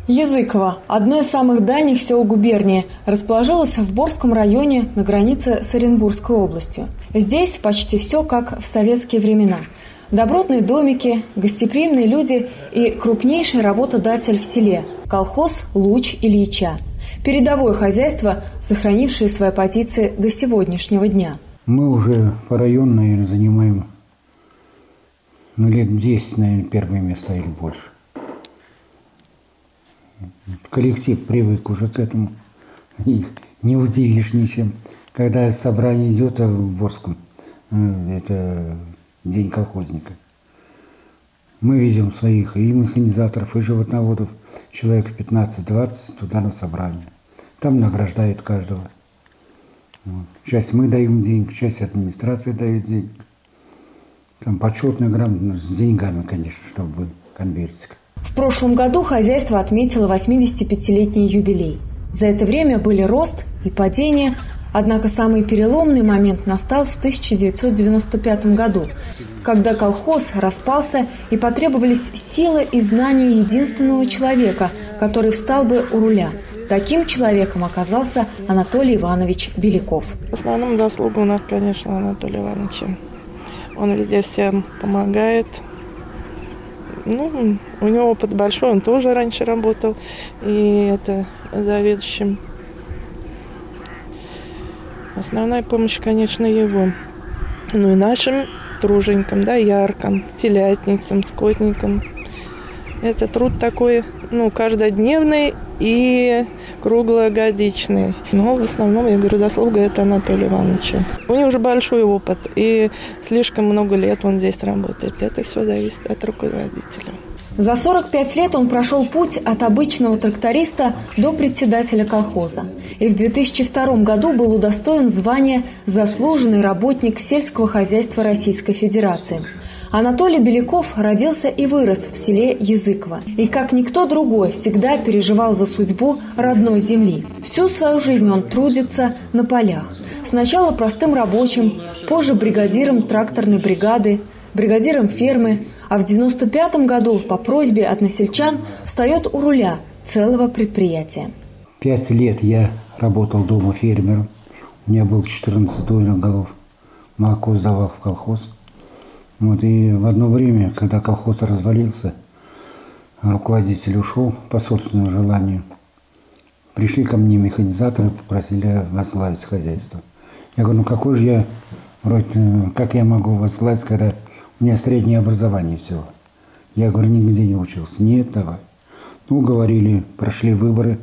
Языково, одно из самых дальних сел губернии, расположилось в Борском районе на границе с Оренбургской областью. Здесь почти все как в советские времена. Добротные домики, гостеприимные люди и крупнейший работодатель в селе – колхоз «Луч Ильича». Передовое хозяйство, сохранившее свои позиции до сегодняшнего дня. Мы уже по району, наверное, занимаем лет 10, наверное, первые места или больше. Коллектив привык уже к этому. И не удивишь ничем. Когда собрание идет в Борском, это день колхозника. Мы везем своих и механизаторов, и животноводов, человек 15-20 туда на собрание. Там награждают каждого. Вот. Часть мы даем деньги, часть администрация дает деньги. Там почетная грамота с деньгами, конечно, чтобы был конвертик. В прошлом году хозяйство отметило 85-летний юбилей. За это время были рост и падение, однако самый переломный момент настал в 1995 году, когда колхоз распался и потребовались силы и знания единственного человека, который встал бы у руля. Таким человеком оказался Анатолий Иванович Беляков. В основном заслуга у нас, конечно, Анатолия Ивановича. Он везде всем помогает. У него опыт большой, он тоже раньше работал, и это заведующим. Основная помощь, конечно, его. И нашим труженикам, яркам, телятницам, скотникам. Это труд такой, каждодневный и круглогодичный. Но в основном, я говорю, заслуга это Анатолия Ивановича. У него уже большой опыт, и слишком много лет он здесь работает. Это все зависит от руководителя. За 45 лет он прошел путь от обычного тракториста до председателя колхоза. И в 2002 году был удостоен звания «Заслуженный работник сельского хозяйства Российской Федерации». Анатолий Беляков родился и вырос в селе Языково. И как никто другой всегда переживал за судьбу родной земли. Всю свою жизнь он трудится на полях. Сначала простым рабочим, позже бригадиром тракторной бригады, бригадиром фермы, а в 1995 году по просьбе односельчан встает у руля целого предприятия. 5 лет я работал дома фермером. У меня было 14 дойных голов. Молоко сдавал в колхоз. И в одно время, когда колхоз развалился, руководитель ушел по собственному желанию. Пришли ко мне механизаторы, попросили возглавить хозяйство. Я говорю, какой же как я могу возглавить, когда у меня среднее образование всего? Я говорю, нигде не учился. Нет, давай. Говорили, прошли выборы.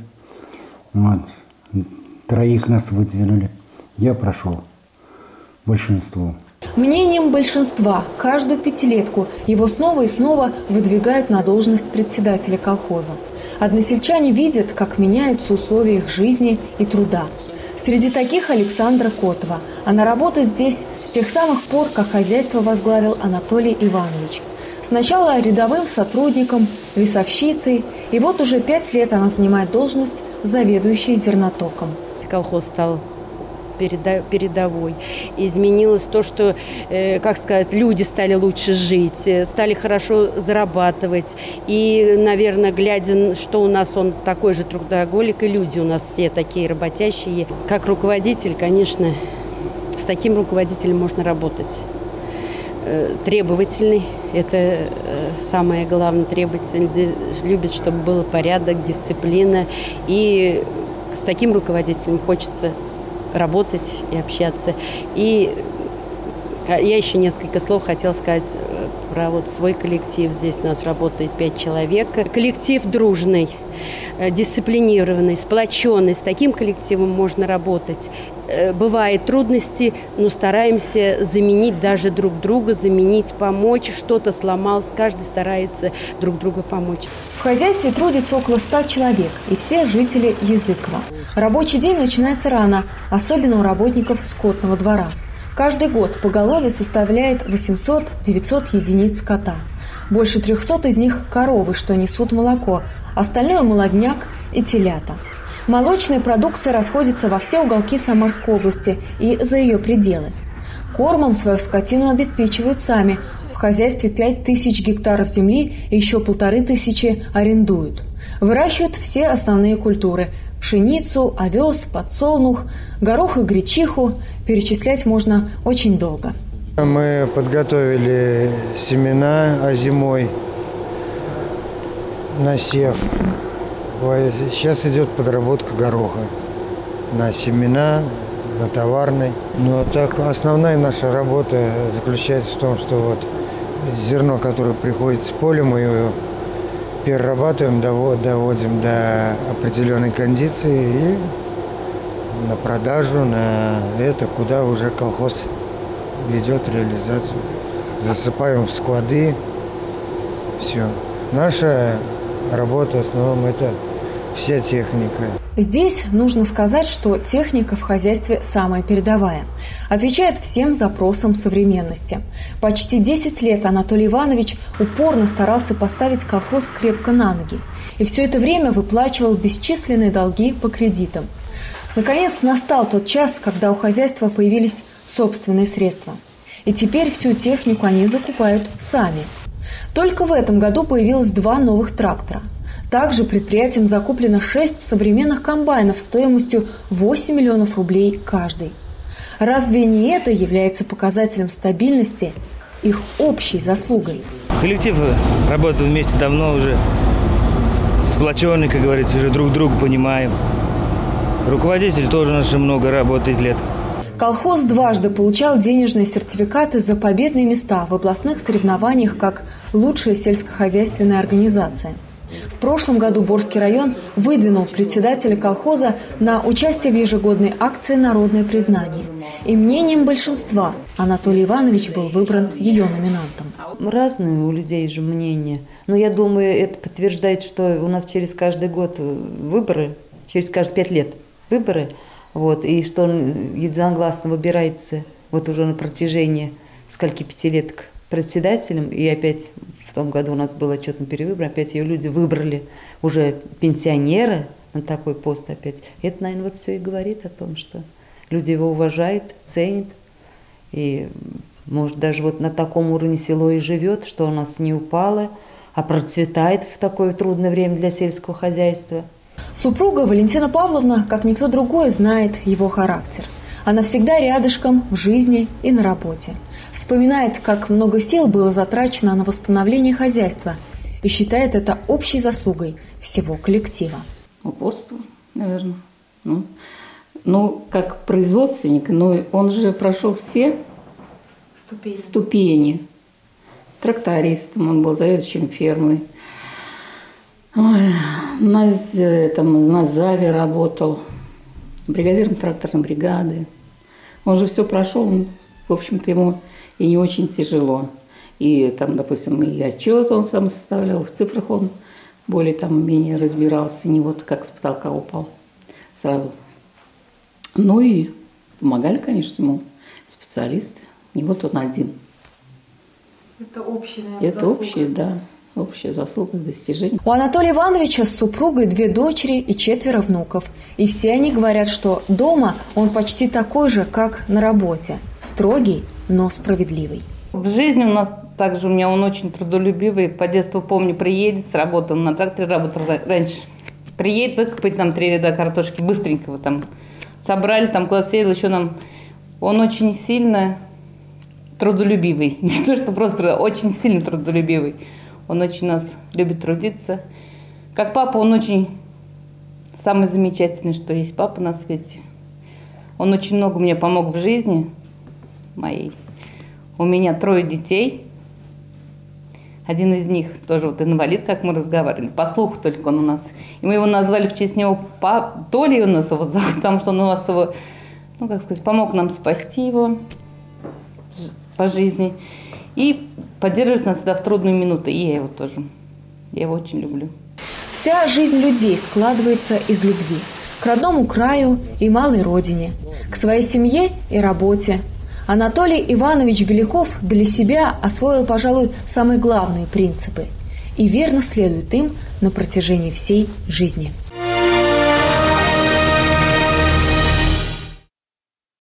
3 нас выдвинули. Я прошел большинство. Мнением большинства каждую пятилетку его снова и снова выдвигают на должность председателя колхоза. Односельчане видят, как меняются условия их жизни и труда. Среди таких Александра Котова. Она работает здесь с тех самых пор, как хозяйство возглавил Анатолий Иванович. Сначала рядовым сотрудником, весовщицей, и вот уже 5 лет она занимает должность заведующей зернотоком. Колхоз стал передовой. Изменилось то, что, люди стали лучше жить, стали хорошо зарабатывать. И, наверное, глядя, что у нас он такой же трудоголик, и люди у нас все такие работящие. Как руководитель, конечно, с таким руководителем можно работать. Требовательный, это самое главное, требовательный, любит, чтобы был порядок, дисциплина. И с таким руководителем хочется работать и общаться. И я еще несколько слов хотела сказать про свой коллектив. Здесь у нас работает 5 человек. Коллектив дружный, дисциплинированный, сплоченный. С таким коллективом можно работать. Бывают трудности, но стараемся заменить даже друг друга, помочь. Что-то сломалось, каждый старается друг другу помочь. В хозяйстве трудится около 100 человек, и все жители Языково. Рабочий день начинается рано, особенно у работников скотного двора. Каждый год поголовье составляет 800-900 единиц скота. Больше 300 из них – коровы, что несут молоко, остальное – молодняк и телята. Молочная продукция расходится во все уголки Самарской области и за ее пределы. Кормом свою скотину обеспечивают сами. В хозяйстве 5000 гектаров земли и еще 1500 арендуют. Выращивают все основные культуры – пшеницу, овес, подсолнух, горох и гречиху. Перечислять можно очень долго. Мы подготовили семена зимой, насев. Сейчас идет подработка гороха на семена, на товарный. Но так основная наша работа заключается в том, что вот зерно, которое приходит с поля, мы его перерабатываем, доводим до определенной кондиции и на продажу, на это, куда уже колхоз ведет реализацию. Засыпаем в склады, все. Наша работа в основном это вся техника. Здесь нужно сказать, что техника в хозяйстве самая передовая. Отвечает всем запросам современности. Почти 10 лет Анатолий Иванович упорно старался поставить колхоз крепко на ноги. И все это время выплачивал бесчисленные долги по кредитам. Наконец настал тот час, когда у хозяйства появились собственные средства. И теперь всю технику они закупают сами. Только в этом году появилось 2 новых трактора. Также предприятием закуплено 6 современных комбайнов стоимостью 8 миллионов рублей каждый. Разве не это является показателем стабильности, их общей заслугой? Коллектив работает вместе давно уже, сплоченный, как говорится, уже друг друга понимаем. Руководитель тоже наш много работает лет. Колхоз дважды получал денежные сертификаты за победные места в областных соревнованиях как лучшая сельскохозяйственная организация. В прошлом году Борский район выдвинул председателя колхоза на участие в ежегодной акции «Народное признание». И мнением большинства Анатолий Иванович был выбран ее номинантом. Разные у людей же мнения. Но я думаю, это подтверждает, что у нас через каждый год выборы, через каждые 5 лет выборы, вот, и что он единогласно выбирается вот уже на протяжении скольки 5 лет председателем, и опять в том году у нас был отчетный перевыбор, опять ее люди выбрали уже пенсионера на такой пост опять. Это, наверное, вот все и говорит о том, что люди его уважают, ценят, и, может, даже вот на таком уровне село и живет, что у нас не упало, а процветает в такое трудное время для сельского хозяйства. Супруга Валентина Павловна, как никто другой, знает его характер. Она всегда рядышком в жизни и на работе. Вспоминает, как много сил было затрачено на восстановление хозяйства и считает это общей заслугой всего коллектива. Упорство, наверное. Ну, как производственник, но он же прошел все ступени. Трактористом он был, заведующим фермой. На Заве работал, бригадиром тракторной бригады. Он же все прошел, в общем-то, ему и не очень тяжело. И там, допустим, и отчет он сам составлял, в цифрах он более-менее разбирался, не вот как с потолка упал сразу. Ну и помогали, конечно, ему специалисты, не вот он один. Это общая, наверное, это заслуга. Общая, да. Общая заслуга, достижение. У Анатолия Ивановича с супругой 2 дочери и 4 внуков. И все они говорят, что дома он почти такой же, как на работе. Строгий, но справедливый. В жизни у нас также, у меня он очень трудолюбивый. По детству помню, приедет с работы, он на тракторе работал раньше. Приедет, выкопать там 3 ряда картошки, быстренько его там собрали, там куда-то съездил, еще нам. Он очень сильно трудолюбивый. Не то, что просто очень сильно трудолюбивый. Он очень нас любит трудиться. Как папа, он очень самый замечательный, что есть папа на свете. Он очень много мне помог в жизни моей. У меня 3 детей. Один из них тоже вот инвалид, как мы разговаривали. По слуху только он у нас. И мы его назвали в честь него Толи, у нас его зовут, потому что он у нас его, ну как сказать, помог нам спасти его по жизни. И поддерживает нас всегда в трудные минуты. И я его тоже. Я его очень люблю. Вся жизнь людей складывается из любви. К родному краю и малой родине. К своей семье и работе. Анатолий Иванович Беляков для себя освоил, пожалуй, самые главные принципы. И верно следует им на протяжении всей жизни.